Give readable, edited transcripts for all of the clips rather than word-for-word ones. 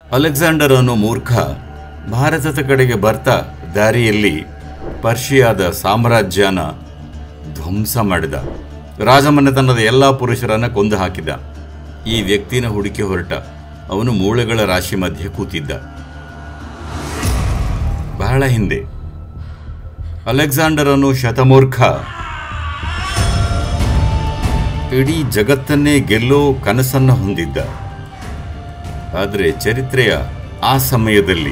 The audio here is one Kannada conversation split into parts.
ಅಲೆಕ್ಸಾಂಡರ್ ಅನ್ನೋ ಮೂರ್ಖ ಭಾರತದ ಕಡೆಗೆ ಬರ್ತಾ ದಾರಿಯಲ್ಲಿ ಪರ್ಷಿಯಾದ ಸಾಮ್ರಾಜ್ಯನ ಧ್ವಂಸ ಮಾಡಿದ. ರಾಜಮನೆತನದ ಎಲ್ಲ ಪುರುಷರನ್ನ ಕೊಂದು ಹಾಕಿದ. ಈ ವ್ಯಕ್ತಿನ ಹುಡುಕಿ ಹೊರಟ. ಅವನು ಮೂಳೆಗಳ ರಾಶಿ ಮಧ್ಯೆ ಕೂತಿದ್ದ. ಬಹಳ ಹಿಂದೆ ಅಲೆಕ್ಸಾಂಡರ್ ಅನ್ನೋ ಶತಮೂರ್ಖ ಇಡೀ ಜಗತ್ತನ್ನೇ ಗೆಲ್ಲೋ ಕನಸನ್ನು ಹೊಂದಿದ್ದ. ಆದರೆ ಚರಿತ್ರೆಯ ಆ ಸಮಯದಲ್ಲಿ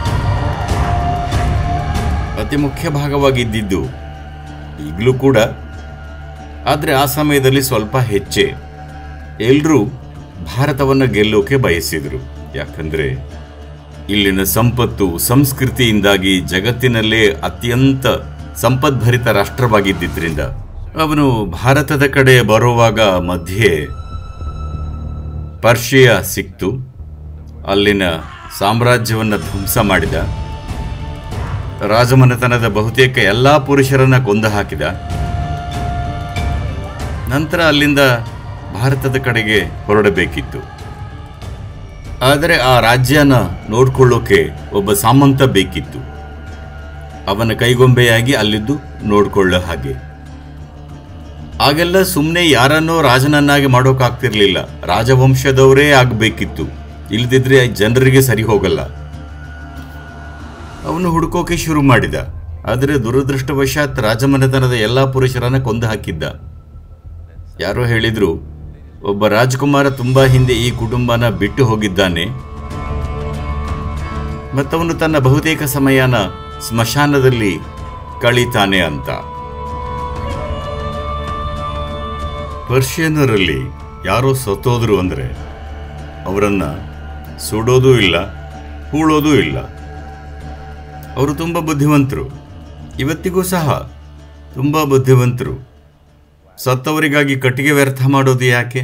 ಅತಿ ಮುಖ್ಯ ಭಾಗವಾಗಿದ್ದಿದ್ದು ಈಗಲೂ ಕೂಡ, ಆದರೆ ಆ ಸಮಯದಲ್ಲಿ ಸ್ವಲ್ಪ ಹೆಚ್ಚೆ. ಎಲ್ಲರೂ ಭಾರತವನ್ನು ಗೆಲ್ಲೋಕೆ ಬಯಸಿದರು. ಯಾಕಂದರೆ ಇಲ್ಲಿನ ಸಂಪತ್ತು ಸಂಸ್ಕೃತಿಯಿಂದಾಗಿ ಜಗತ್ತಿನಲ್ಲೇ ಅತ್ಯಂತ ಸಂಪದ್ಭರಿತ ರಾಷ್ಟ್ರವಾಗಿದ್ದರಿಂದ ಅವನು ಭಾರತದ ಕಡೆ ಬರುವಾಗ ಮಧ್ಯೆ ಪರ್ಷಿಯಾ ಸಿಕ್ತು. ಅಲ್ಲಿನ ಸಾಮ್ರಾಜ್ಯವನ್ನು ಧ್ವಂಸ ಮಾಡಿದ. ರಾಜಮನೆತನದ ಬಹುತೇಕ ಎಲ್ಲ ಪುರುಷರನ್ನ ಕೊಂದು ಹಾಕಿದ. ನಂತರ ಅಲ್ಲಿಂದ ಭಾರತದ ಕಡೆಗೆ ಹೊರಡಬೇಕಿತ್ತು. ಆದರೆ ಆ ರಾಜ್ಯನ ನೋಡ್ಕೊಳ್ಳೋಕೆ ಒಬ್ಬ ಸಾಮಂತ ಬೇಕಿತ್ತು. ಅವನ ಕೈಗೊಂಬೆಯಾಗಿ ಅಲ್ಲಿದ್ದು ನೋಡ್ಕೊಳ್ಳೋ ಹಾಗೆ. ಆಗೆಲ್ಲ ಸುಮ್ಮನೆ ಯಾರನ್ನೋ ರಾಜನನ್ನಾಗಿ ಮಾಡೋಕ್ಕಾಗ್ತಿರ್ಲಿಲ್ಲ. ರಾಜವಂಶದವರೇ ಆಗಬೇಕಿತ್ತು. ಇಲ್ಲದಿದ್ರೆ ಜನರಿಗೆ ಸರಿ ಹೋಗಲ್ಲ. ಅವನು ಹುಡುಕೋಕೆ ಶುರು ಮಾಡಿದ. ಆದರೆ ದುರದೃಷ್ಟವಶಾತ್ ರಾಜಮನೆತನದ ಎಲ್ಲ ಪುರುಷರನ್ನ ಕೊಂದು ಹಾಕಿದ್ದ. ಯಾರೋ ಹೇಳಿದ್ರು, ಒಬ್ಬ ರಾಜಕುಮಾರ ತುಂಬಾ ಹಿಂದೆ ಈ ಕುಟುಂಬನ ಬಿಟ್ಟು ಹೋಗಿದ್ದಾನೆ, ಮತ್ತವನು ತನ್ನ ಬಹುತೇಕ ಸಮಯನ ಸ್ಮಶಾನದಲ್ಲಿ ಕಳೀತಾನೆ ಅಂತ. ಪರ್ಷಿಯನ್ನರಲ್ಲಿ ಯಾರೋ ಸತ್ತೋದ್ರು ಅಂದರೆ ಅವರನ್ನ ಸುಡೋದೂ ಇಲ್ಲ, ಹೂಳೋದೂ ಇಲ್ಲ. ಅವರು ತುಂಬ ಬುದ್ಧಿವಂತರು. ಇವತ್ತಿಗೂ ಸಹ ತುಂಬ ಬುದ್ಧಿವಂತರು. ಸತ್ತವರಿಗಾಗಿ ಕಟ್ಟಿಗೆ ವ್ಯರ್ಥ ಮಾಡೋದು ಯಾಕೆ?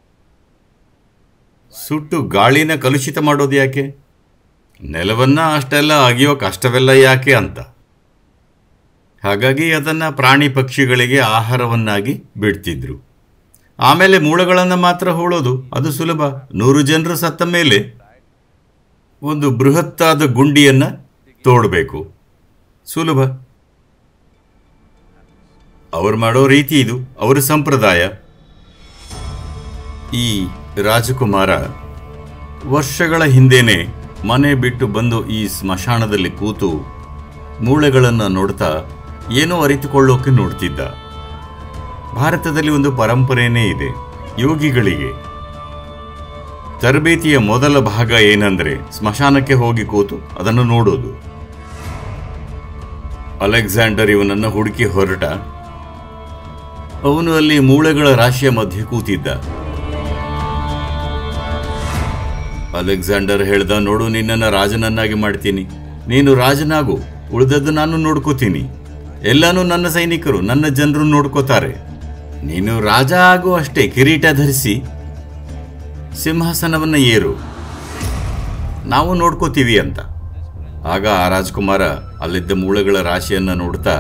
ಸುಟ್ಟು ಗಾಳಿನ ಕಲುಷಿತ ಮಾಡೋದು ಯಾಕೆ? ನೆಲವನ್ನ ಅಷ್ಟೆಲ್ಲ ಅಗಿಯೋ ಕಷ್ಟವೆಲ್ಲ ಯಾಕೆ ಅಂತ. ಹಾಗಾಗಿ ಅದನ್ನು ಪ್ರಾಣಿ ಪಕ್ಷಿಗಳಿಗೆ ಆಹಾರವನ್ನಾಗಿ ಬಿಡ್ತಿದ್ರು. ಆಮೇಲೆ ಮೂಳೆಗಳನ್ನು ಮಾತ್ರ ಹೂಳೋದು ಅದು ಸುಲಭ. 100 ಜನರು ಸತ್ತ ಮೇಲೆ ಒಂದು ಬೃಹತ್ತಾದ ಗುಂಡಿಯನ್ನ ತೋಡಬೇಕು, ಸುಲಭ. ಅವರು ಮಾಡೋ ರೀತಿ ಇದು, ಅವರ ಸಂಪ್ರದಾಯ. ಈ ರಾಜಕುಮಾರ ವರ್ಷಗಳ ಹಿಂದೆನೆ ಮನೆ ಬಿಟ್ಟು ಬಂದು ಈ ಸ್ಮಶಾನದಲ್ಲಿ ಕೂತು ಮೂಳೆಗಳನ್ನು ನೋಡ್ತಾ ಏನೋ ಅರಿತುಕೊಳ್ಳೋಕೆ ನೋಡ್ತಿದ್ದ. ಭಾರತದಲ್ಲಿ ಒಂದು ಪರಂಪರೆನೇ ಇದೆ. ಯೋಗಿಗಳಿಗೆ ತರಬೇತಿಯ ಮೊದಲ ಭಾಗ ಏನಂದ್ರೆ ಸ್ಮಶಾನಕ್ಕೆ ಹೋಗಿ ಕೂತು ಅದನ್ನು ನೋಡೋದು. ಅಲೆಕ್ಸಾಂಡರ್ ಇವನನ್ನು ಹುಡುಕಿ ಹೊರಟ. ಅವನು ಅಲ್ಲಿ ಮೂಳೆಗಳ ರಾಶಿಯ ಮಧ್ಯೆ ಕೂತಿದ್ದ. ಅಲೆಕ್ಸಾಂಡರ್ ಹೇಳ್ದ, ನೋಡು, ನಿನ್ನನ್ನು ರಾಜನನ್ನಾಗಿ ಮಾಡ್ತೀನಿ. ನೀನು ರಾಜನಾಗು, ಉಳಿದದ್ದು ನಾನು ನೋಡ್ಕೋತೀನಿ. ಎಲ್ಲಾನು ನನ್ನ ಸೈನಿಕರು, ನನ್ನ ಜನರು ನೋಡ್ಕೋತಾರೆ. ನೀನು ರಾಜ ಆಗು ಅಷ್ಟೇ. ಕಿರೀಟ ಧರಿಸಿ ಸಿಂಹಾಸನವನ್ನ ಏರು, ನಾವು ನೋಡ್ಕೋತೀವಿ ಅಂತ. ಆಗ ಆ ರಾಜಕುಮಾರ ಅಲ್ಲಿದ್ದ ಮೂಳೆಗಳ ರಾಶಿಯನ್ನ ನೋಡ್ತಾ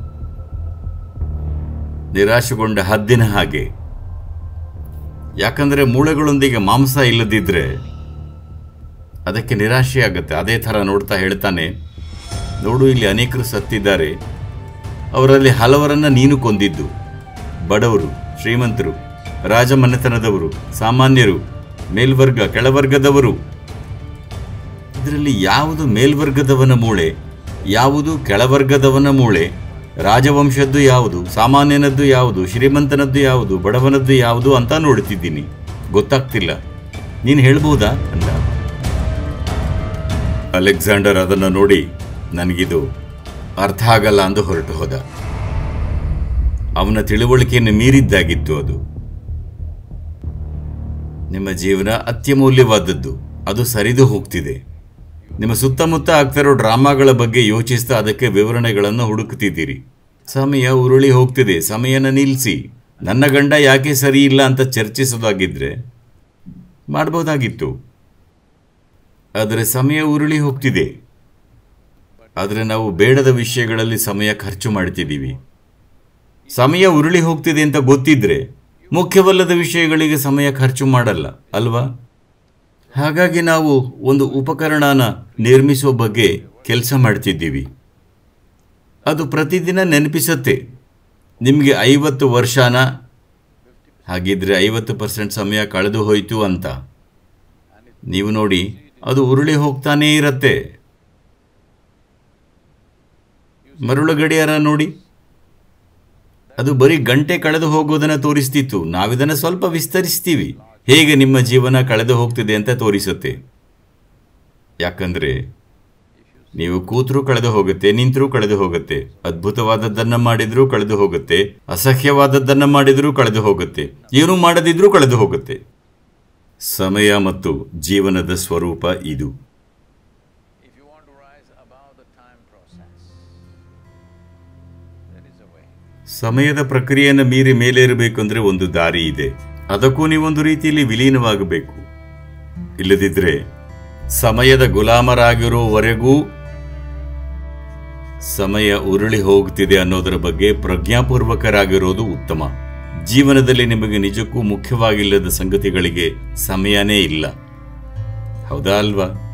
ನಿರಾಶೆಗೊಂಡ ಹದ್ದಿನ ಹಾಗೆ. ಯಾಕಂದ್ರೆ ಮೂಳೆಗಳೊಂದಿಗೆ ಮಾಂಸ ಇಲ್ಲದಿದ್ರೆ ಅದಕ್ಕೆ ನಿರಾಶೆ ಆಗುತ್ತೆ. ಅದೇ ಥರ ನೋಡ್ತಾ ಹೇಳ್ತಾನೆ, ನೋಡು, ಇಲ್ಲಿ ಅನೇಕರು ಸತ್ತಿದ್ದಾರೆ. ಅವರಲ್ಲಿ ಹಲವರನ್ನ ನೀನು ಕೊಂದಿದ್ದು. ಬಡವರು, ಶ್ರೀಮಂತರು, ರಾಜಮನೆತನದವರು, ಸಾಮಾನ್ಯರು, ಮೇಲ್ವರ್ಗ, ಕೆಳವರ್ಗದವರು. ಇದರಲ್ಲಿ ಯಾವುದು ಮೇಲ್ವರ್ಗದವನ ಮೂಳೆ, ಯಾವುದು ಕೆಳವರ್ಗದವನ ಮೂಳೆ, ರಾಜವಂಶದ್ದು ಯಾವುದು, ಸಾಮಾನ್ಯನದ್ದು ಯಾವುದು, ಶ್ರೀಮಂತನದ್ದು ಯಾವುದು, ಬಡವನದ್ದು ಯಾವುದು ಅಂತ ನೋಡ್ತಿದ್ದೀನಿ. ಗೊತ್ತಾಗ್ತಿಲ್ಲ, ನೀನು ಹೇಳ್ಬೋದಾ ಅಂದ. ಅಲೆಕ್ಸಾಂಡರ್ ಅದನ್ನು ನೋಡಿ, ನನಗಿದು ಅರ್ಥ ಆಗಲ್ಲ ಅಂದು ಹೊರಟು ಹೋದ. ಅವನ ತಿಳುವಳಿಕೆಯನ್ನು ಮೀರಿದ್ದಾಗಿತ್ತು ಅದು. ನಿಮ್ಮ ಜೀವನ ಅತ್ಯಮೂಲ್ಯವಾದದ್ದು, ಅದು ಸರಿದು ಹೋಗ್ತಿದೆ. ನಿಮ್ಮ ಸುತ್ತಮುತ್ತ ಆಗ್ತಿರೋ ಡ್ರಾಮಾಗಳ ಬಗ್ಗೆ ಯೋಚಿಸ್ತಾ ಅದಕ್ಕೆ ವಿವರಣೆಗಳನ್ನು ಹುಡುಕ್ತಿದ್ದೀರಿ. ಸಮಯ ಉರುಳಿ ಹೋಗ್ತಿದೆ, ಸಮಯನ ನಿಲ್ಲಿಸಿ. ನನ್ನ ಗಂಡ ಯಾಕೆ ಸರಿ ಇಲ್ಲ ಅಂತ ಚರ್ಚಿಸೋದಾಗಿದ್ರೆ ಮಾಡ್ಬೋದಾಗಿತ್ತು. ಆದರೆ ಸಮಯ ಉರುಳಿ ಹೋಗ್ತಿದೆ. ಆದರೆ ನಾವು ಬೇಡದ ವಿಷಯಗಳಲ್ಲಿ ಸಮಯ ಖರ್ಚು ಮಾಡ್ತಿದ್ದೀವಿ. ಸಮಯ ಉರುಳಿ ಹೋಗ್ತಿದೆ ಅಂತ ಗೊತ್ತಿದ್ರೆ ಮುಖ್ಯವಲ್ಲದ ವಿಷಯಗಳಿಗೆ ಸಮಯ ಖರ್ಚು ಮಾಡಲ್ಲ ಅಲ್ವಾ? ಹಾಗಾಗಿ ನಾವು ಒಂದು ಉಪಕರಣನ ನಿರ್ಮಿಸುವ ಬಗ್ಗೆ ಕೆಲಸ ಮಾಡ್ತಿದ್ದೀವಿ. ಅದು ಪ್ರತಿದಿನ ನೆನಪಿಸುತ್ತೆ ನಿಮಗೆ 50 ವರ್ಷನ, ಹಾಗಿದ್ರೆ 50% ಸಮಯ ಕಳೆದು ಹೋಯಿತು ಅಂತ. ನೀವು ನೋಡಿ, ಅದು ಉರುಳಿ ಹೋಗ್ತಾನೇ ಇರತ್ತೆ. ಮರಳು ಗಡಿಯಾರ ನೋಡಿ, ಅದು ಬರೀ ಗಂಟೆ ಕಳೆದು ಹೋಗೋದನ್ನು ತೋರಿಸ್ತಿತ್ತು. ನಾವಿದನ್ನು ಸ್ವಲ್ಪ ವಿಸ್ತರಿಸ್ತೀವಿ, ಹೇಗೆ ನಿಮ್ಮ ಜೀವನ ಕಳೆದು ಹೋಗ್ತಿದೆ ಅಂತ ತೋರಿಸುತ್ತೆ. ಯಾಕಂದ್ರೆ ನೀವು ಕೂತ್ರೂ ಕಳೆದು ಹೋಗುತ್ತೆ, ನಿಂತರೂ ಕಳೆದು ಹೋಗುತ್ತೆ, ಅದ್ಭುತವಾದದ್ದನ್ನು ಮಾಡಿದ್ರೂ ಕಳೆದು ಹೋಗುತ್ತೆ, ಅಸಹ್ಯವಾದದ್ದನ್ನು ಮಾಡಿದ್ರೂ ಕಳೆದು ಹೋಗುತ್ತೆ, ಏನೂ ಮಾಡದಿದ್ರೂ ಕಳೆದು ಹೋಗುತ್ತೆ. ಸಮಯ ಮತ್ತು ಜೀವನದ ಸ್ವರೂಪ ಇದು. ಸಮಯದ ಪ್ರಕ್ರಿಯೆಯನ್ನು ಮೀರಿ ಮೇಲೇರಬೇಕಂದ್ರೆ ಒಂದು ದಾರಿ ಇದೆ. ಅದಕ್ಕೂ ನೀವೊಂದು ರೀತಿಯಲ್ಲಿ ವಿಲೀನವಾಗಬೇಕು. ಇಲ್ಲದಿದ್ರೆ ಸಮಯದ ಗುಲಾಮರಾಗಿರೋವರೆಗೂ ಸಮಯ ಉರುಳಿ ಹೋಗ್ತಿದೆ ಅನ್ನೋದರ ಬಗ್ಗೆ ಪ್ರಜ್ಞಾಪೂರ್ವಕರಾಗಿರೋದು ಉತ್ತಮ. ಜೀವನದಲ್ಲಿ ನಿಮಗೆ ನಿಜಕ್ಕೂ ಮುಖ್ಯವಾಗಿಲ್ಲದ ಸಂಗತಿಗಳಿಗೆ ಸಮಯನೇ ಇಲ್ಲ, ಹೌದಾ ಅಲ್ವಾ?